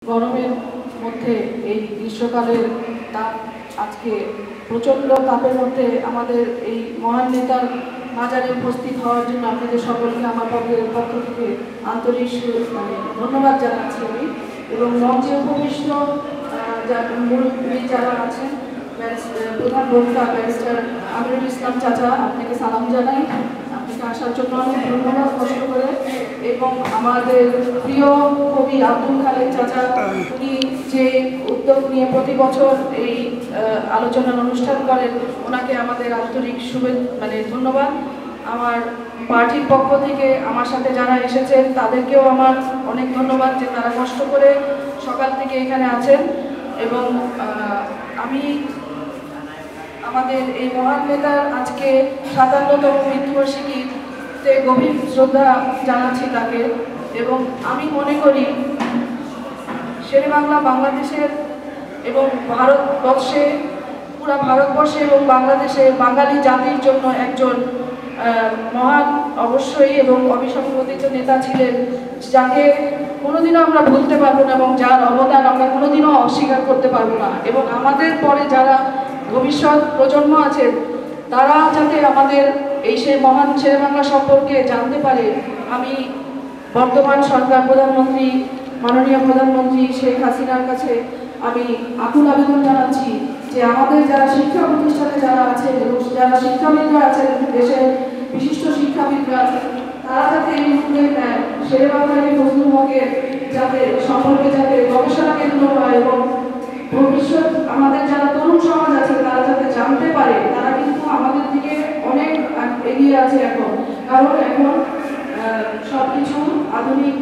গরমের মধ্যে এই গ্রীষ্মকালের তাপ আজকে প্রচণ্ড তাপের মধ্যে আমাদের এই মহান নেতার মাজারে উপস্থিত হওয়ার জন্য আপনাদের সকলকে আমার পক্ষ থেকে আন্তরিক ধন্যবাদ জানাচ্ছি আমি। এবং মঞ্চে উপবিষ্ট মুরব্বী যারা আছেন, প্রধান বক্তা ব্যারিস্টার আমিরুল ইসলাম চাচা, আপনাকে সালাম জানাই, আপনাকে আসার জন্য অনেক ধন্যবাদ কষ্ট করে। এবং আমাদের প্রিয় কবি আব্দুল খালেক চাচা, উনি যে উদ্যোগ নিয়ে প্রতি বছর এই আলোচনার অনুষ্ঠান করেন, ওনাকে আমাদের আন্তরিক ধন্যবাদ। আমার পার্টির পক্ষ থেকে আমার সাথে যারা এসেছেন তাদেরকেও আমার অনেক ধন্যবাদ যে তারা কষ্ট করে সকাল থেকে এখানে আছেন। এবং আমি আমাদের এই মহান নেতার আজকে 57তম মৃত্যুবার্ষিকীতে গভীর শ্রদ্ধা জানাচ্ছি তাকে। এবং আমি মনে করি শেরেবাংলা বাংলাদেশের এবং ভারতবর্ষে, পুরা ভারতবর্ষে এবং বাংলাদেশে বাঙালি জাতির জন্য একজন মহান অবশ্যই এবং অবিসংবাদিত নেতা ছিলেন, যাকে কোনোদিনও আমরা ভুলতে পারবো না এবং যার অবদান আমরা কোনোদিনও অস্বীকার করতে পারবো না। এবং আমাদের পরে যারা ভবিষ্যৎ প্রজন্ম আছে তারা যাতে আমাদের এই সেই মহান শেরেবাংলা সম্পর্কে জানতে পারে, আমি বর্তমান সরকার প্রধানমন্ত্রী, মাননীয় প্রধানমন্ত্রী শেখ হাসিনার কাছে আমি আকুল আবেদন জানাচ্ছি যে আমাদের যারা শিক্ষা প্রতিষ্ঠানে যারা আছেন এবং যারা শিক্ষাবিদরা আছেন, দেশের বিশিষ্ট শিক্ষাবিদরা আছেন, তারা যাতে এই উদ্যোগ নেন শেরেবাংলাকে ফজলুল হকের যাতে সম্পর্কে যাতে গবেষণা কেন্দ্র হয় এবং ভবিষ্যৎ আমাদের যারা তরুণ সমাজ আছে তারা যাতে জানতে পারে। তারা কিন্তু আমাদের দিকে অনেক এগিয়ে আছে এখন, কারণ এখন সবকিছু আধুনিক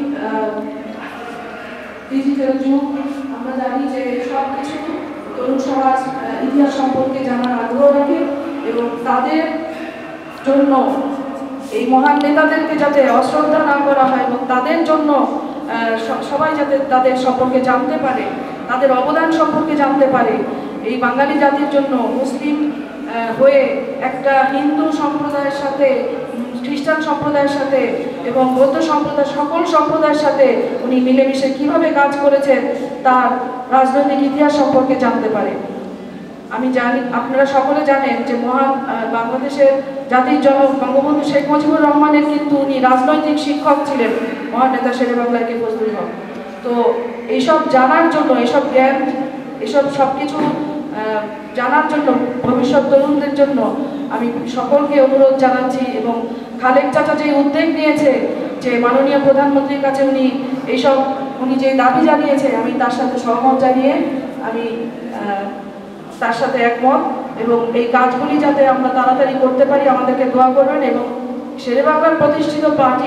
ডিজিটাল যুগ। আমরা জানি যে সবকিছু তরুণ সমাজ ইতিহাস সম্পর্কে জানার আগ্রহ রাখে এবং তাদের জন্য এই মহান নেতাদেরকে যাতে অশ্রদ্ধা না করা হয় এবং তাদের জন্য সবাই যাতে তাদের সম্পর্কে জানতে পারে, তাদের অবদান সম্পর্কে জানতে পারে। এই বাঙালি জাতির জন্য মুসলিম হয়ে একটা হিন্দু সম্প্রদায়ের সাথে, খ্রিস্টান সম্প্রদায়ের সাথে এবং বৌদ্ধ সম্প্রদায়, সকল সম্প্রদায়ের সাথে উনি মিলেমিশে কিভাবে কাজ করেছেন তার রাজনৈতিক ইতিহাস সম্পর্কে জানতে পারে। আমি জানি, আপনারা সকলে জানেন যে মহান বাংলাদেশের জাতির জনক বঙ্গবন্ধু শেখ মুজিবুর রহমানের কিন্তু উনি রাজনৈতিক শিক্ষক ছিলেন, মহান নেতা শেরেবাংলার কে ফজলুল হক। তো এইসব জানার জন্য, এইসব জ্ঞান, এসব সবকিছু জানার জন্য ভবিষ্যৎ তরুণদের জন্য আমি সকলকে অনুরোধ জানাচ্ছি। এবং খালেক চাচা যে উদ্যোগ নিয়েছে যে মাননীয় প্রধানমন্ত্রীর কাছে উনি যে দাবি জানিয়েছে, আমি তার সাথে সহমত জানিয়ে আমি তার সাথে একমত। এবং এই কাজগুলি যাতে আমরা তাড়াতাড়ি করতে পারি আমাদেরকে দোয়া করবেন। এবং শেরেবাংলার প্রতিষ্ঠিত পার্টি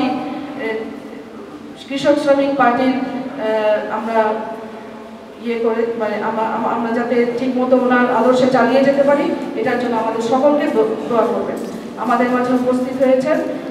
কৃষক শ্রমিক পার্টির আমরা আমরা যাতে ঠিক মতো ওনার আদর্শে চালিয়ে যেতে পারি, এটার জন্য আমাদের সকলকে দোয়া করবেন। আমাদের মাঝে উপস্থিত হয়েছেন